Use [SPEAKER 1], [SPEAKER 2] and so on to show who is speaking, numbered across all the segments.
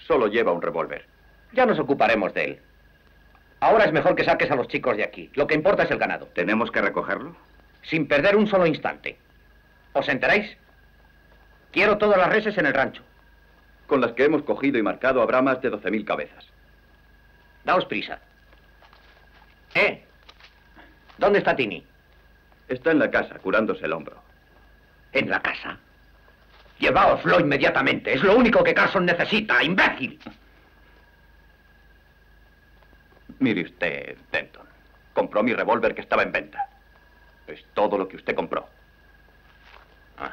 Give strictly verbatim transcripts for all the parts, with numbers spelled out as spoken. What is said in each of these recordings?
[SPEAKER 1] Solo lleva un revólver.
[SPEAKER 2] Ya nos ocuparemos de él. Ahora es mejor que saques a los chicos de aquí. Lo que importa es el ganado.
[SPEAKER 1] ¿Tenemos que recogerlo?
[SPEAKER 2] Sin perder un solo instante. ¿Os enteráis? Quiero todas las reses en el rancho.
[SPEAKER 1] Con las que hemos cogido y marcado habrá más de doce mil cabezas.
[SPEAKER 2] Daos prisa. ¿Eh? ¿Dónde está Tini?
[SPEAKER 1] Está en la casa, curándose el hombro.
[SPEAKER 2] ¿En la casa? Lleváoslo inmediatamente. Es lo único que Carson necesita, imbécil.
[SPEAKER 1] Mire usted, Denton. Compró mi revólver que estaba en venta. Es todo lo que usted compró. Ah.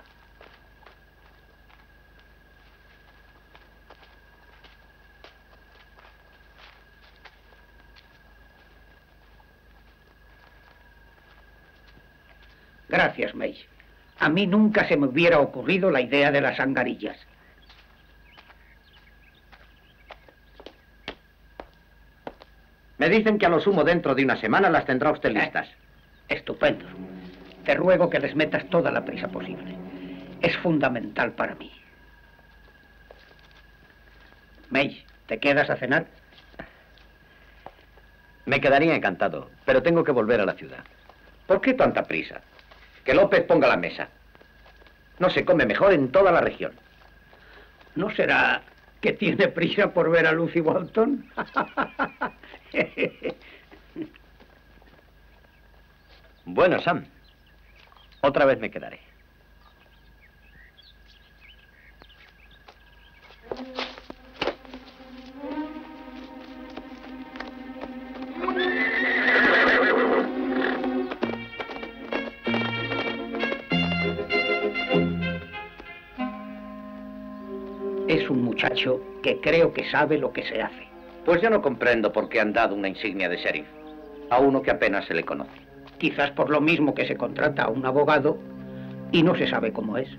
[SPEAKER 3] Gracias, May. A mí nunca se me hubiera ocurrido la idea de las angarillas.
[SPEAKER 2] Me dicen que a lo sumo dentro de una semana las tendrá usted listas.
[SPEAKER 3] Eh, estupendo. Te ruego que les metas toda la prisa posible. Es fundamental para mí. May, ¿te quedas a cenar?
[SPEAKER 2] Me quedaría encantado, pero tengo que volver a la ciudad. ¿Por qué tanta prisa? Que López ponga la mesa. No se come mejor en toda la región.
[SPEAKER 3] ¿No será que tiene prisa por ver a Lucy Walton?
[SPEAKER 2] Bueno, Sam. Otra vez me quedaré.
[SPEAKER 3] Es un muchacho que creo que sabe lo que se hace.
[SPEAKER 2] Pues yo no comprendo por qué han dado una insignia de sheriff a uno que apenas se le conoce.
[SPEAKER 3] Quizás por lo mismo que se contrata a un abogado y no se sabe cómo es.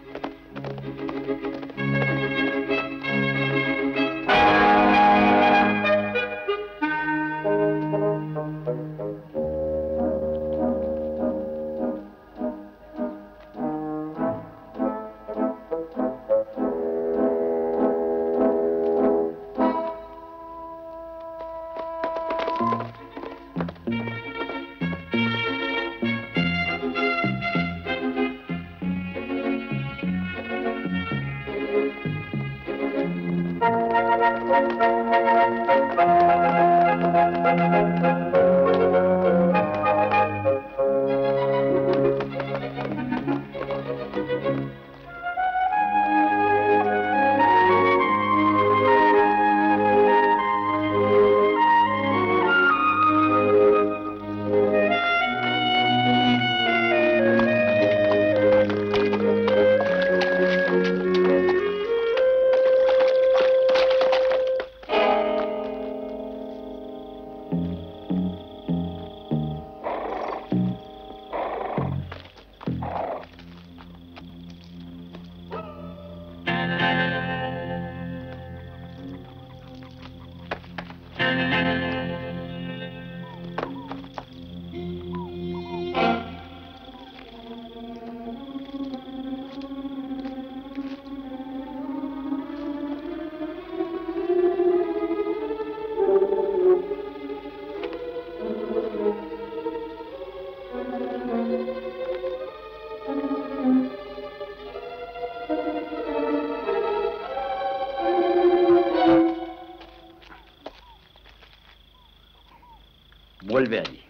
[SPEAKER 2] Vuelve allí.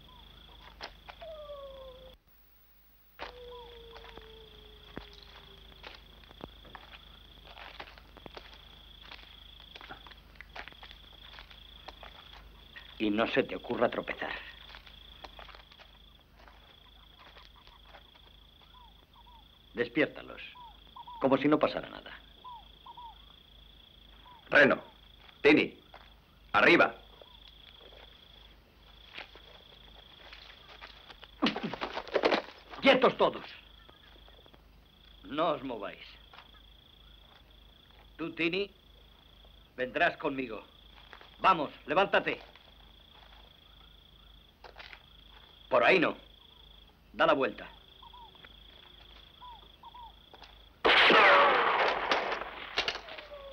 [SPEAKER 2] Y no se te ocurra tropezar. Despiértalos, como si no pasara nada.
[SPEAKER 1] Reno, Tini, arriba.
[SPEAKER 2] ¡Quietos todos! No os mováis. Tú, Tini, vendrás conmigo. Vamos, levántate. Por ahí no. Da la vuelta.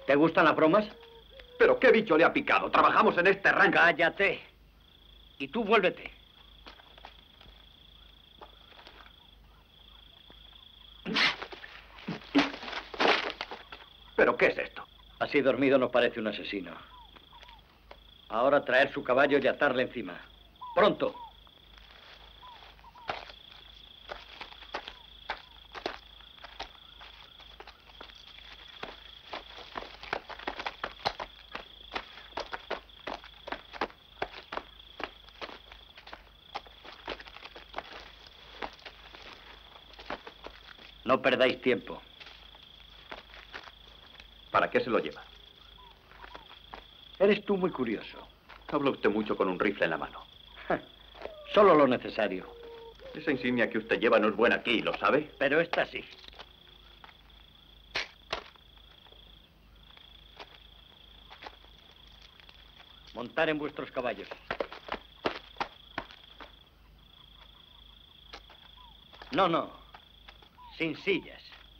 [SPEAKER 3] ¿Te gustan las bromas?
[SPEAKER 1] ¿Pero qué bicho le ha picado? Trabajamos en este rancho.
[SPEAKER 3] Cállate. Y tú vuélvete.
[SPEAKER 1] ¿Pero qué es esto?
[SPEAKER 3] Así dormido no parece un asesino. Ahora traer su caballo y atarle encima. ¡Pronto! No perdáis tiempo.
[SPEAKER 1] ¿Para qué se lo lleva?
[SPEAKER 3] Eres tú muy curioso.
[SPEAKER 1] Habla usted mucho con un rifle en la mano.
[SPEAKER 3] Solo lo necesario.
[SPEAKER 1] Esa insignia que usted lleva no es buena aquí, ¿lo sabe?
[SPEAKER 3] Pero esta sí. Montar en vuestros caballos. No, no. Sin sillas.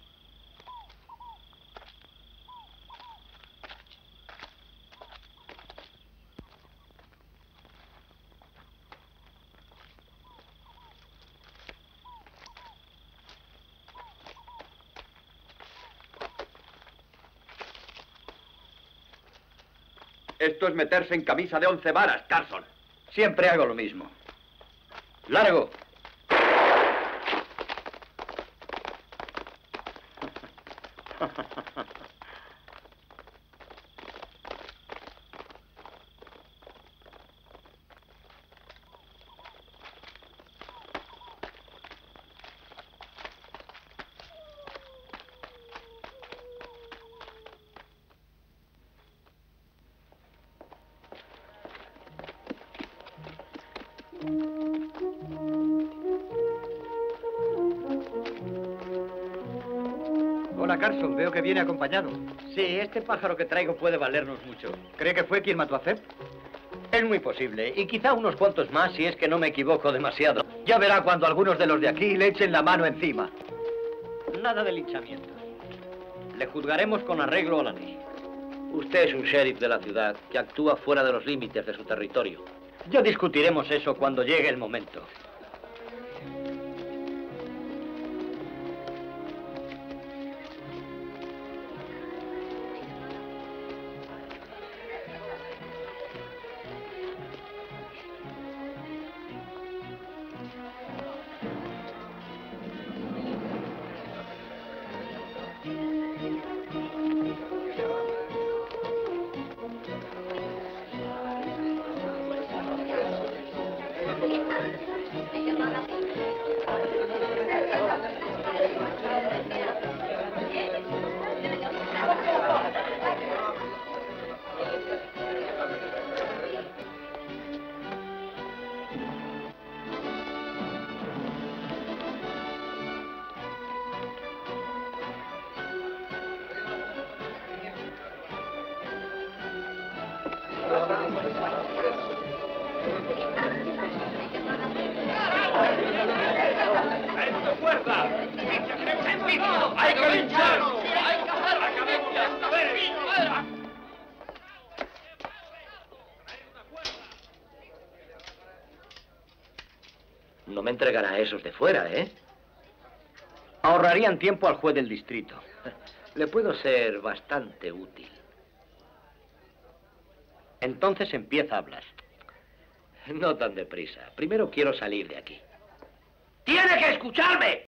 [SPEAKER 1] Esto es meterse en camisa de once varas, Carson.
[SPEAKER 3] Siempre hago lo mismo. ¡Largo!
[SPEAKER 4] Hola, Carson. Veo que viene acompañado.
[SPEAKER 3] Sí, este pájaro que traigo puede valernos mucho.
[SPEAKER 4] ¿Cree que fue quien mató a Zeb?
[SPEAKER 3] Es muy posible. Y quizá unos cuantos más si es que no me equivoco demasiado.
[SPEAKER 4] Ya verá cuando algunos de los de aquí le echen la mano encima.
[SPEAKER 3] Nada de linchamientos. Le juzgaremos con arreglo a la ley.
[SPEAKER 2] Usted es un sheriff de la ciudad que actúa fuera de los límites de su territorio.
[SPEAKER 3] Ya discutiremos eso cuando llegue el momento.
[SPEAKER 2] No me entregará a esos de fuera, ¿eh?
[SPEAKER 3] Ahorrarían tiempo al juez del distrito.
[SPEAKER 2] Le puedo ser bastante útil.
[SPEAKER 3] Entonces empieza a hablar.
[SPEAKER 2] No tan deprisa. Primero quiero salir de aquí. ¡Tiene que escucharme!